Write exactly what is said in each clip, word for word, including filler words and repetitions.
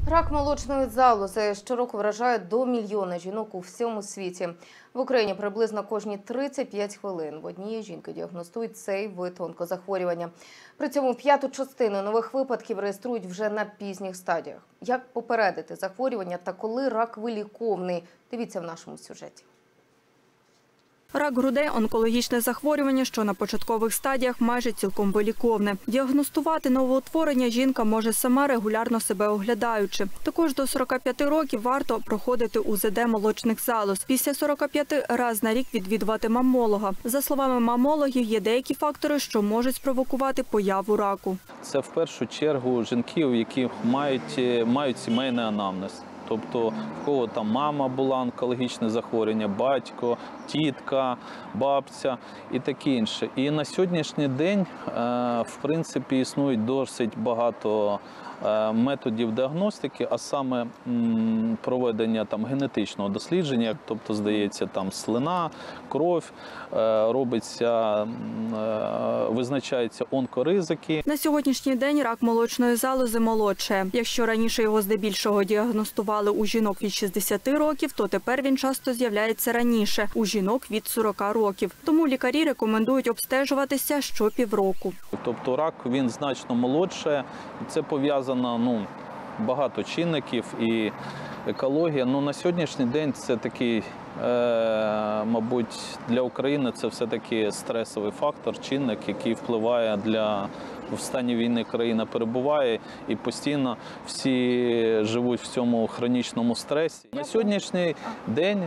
Рак молочної залози щороку вражає до мільйона жінок у всьому світі. В Україні приблизно кожні тридцять п'ять хвилин в однієї жінки діагностують цей вид онкозахворювання. При цьому п'яту частину нових випадків реєструють вже на пізніх стадіях. Як попередити захворювання та коли рак виліковний? Дивіться в нашому сюжеті. Рак грудей – онкологічне захворювання, що на початкових стадіях майже цілком виліковне. Діагностувати новоутворення жінка може сама, регулярно себе оглядаючи. Також до сорока п'яти років варто проходити у зе де молочних залоз. Після сорока п'яти раз на рік відвідувати мамолога. За словами мамологів, є деякі фактори, що можуть спровокувати появу раку. Це в першу чергу жінки, які мають, мають сімейний анамнез. Тобто, в кого там мама була онкологічне захворювання, батько, тітка, бабця і таке інше. І на сьогоднішній день, в принципі, існують досить багато методів діагностики, а саме проведення там генетичного дослідження, тобто, здається, там слина, кров, робиться, визначаються онкоризики. На сьогоднішній день рак молочної залози молодшає. Якщо раніше його здебільшого діагностували у жінок від шістдесяти років, то тепер він часто з'являється раніше – у жінок від сорока років. Тому лікарі рекомендують обстежуватися щопівроку. Тобто рак, він значно молодшає, це пов'язано, ну, багато чинників і екологія. Ну, на сьогоднішній день це такий, е, мабуть, для України це все-таки стресовий фактор, чинник, який впливає для... В стані війни країна перебуває і постійно всі живуть в цьому хронічному стресі. На сьогоднішній день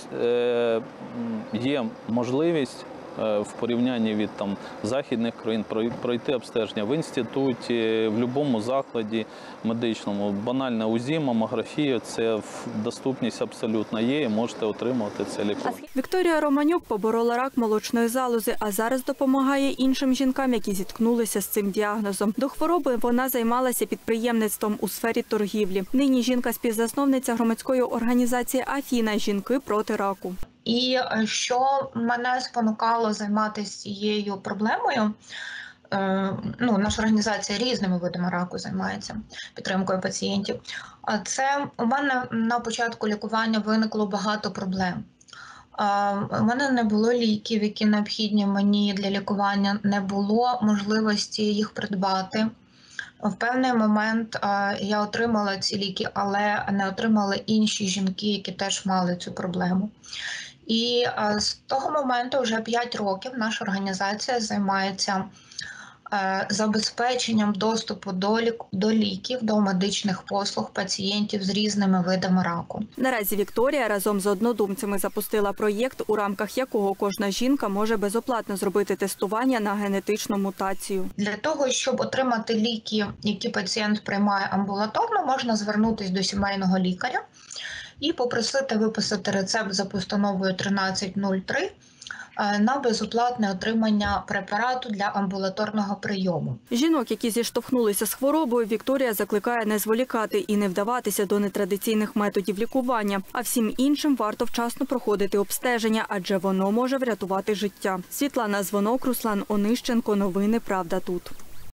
є можливість в порівнянні від там, західних країн пройти обстеження в інституті, в будь-якому закладі медичному. Банальна УЗІ, мамографія – це доступність абсолютно є і можете отримувати це лікування. Вікторія Романюк поборола рак молочної залози, а зараз допомагає іншим жінкам, які зіткнулися з цим діагнозом. До хвороби вона займалася підприємництвом у сфері торгівлі. Нині жінка – співзасновниця громадської організації «Афіна. Жінки проти раку». І що мене спонукало займатися цією проблемою, ну, наша організація різними видами раку займається, підтримкою пацієнтів, це у мене на початку лікування виникло багато проблем. У мене не було ліків, які необхідні мені для лікування, не було можливості їх придбати. В певний момент я отримала ці ліки, але не отримали інші жінки, які теж мали цю проблему. І з того моменту вже п'ять років наша організація займається забезпеченням доступу до, лік... до ліків, до медичних послуг пацієнтів з різними видами раку. Наразі Вікторія разом з однодумцями запустила проєкт, у рамках якого кожна жінка може безоплатно зробити тестування на генетичну мутацію. Для того, щоб отримати ліки, які пацієнт приймає амбулаторно, можна звернутися до сімейного лікаря і попросити виписати рецепт за постановою тринадцять нуль три на безоплатне отримання препарату для амбулаторного прийому. Жінок, які зіштовхнулися з хворобою, Вікторія закликає не зволікати і не вдаватися до нетрадиційних методів лікування. А всім іншим варто вчасно проходити обстеження, адже воно може врятувати життя. Світлана Звонок, Руслан Онищенко. Новини «Правда тут».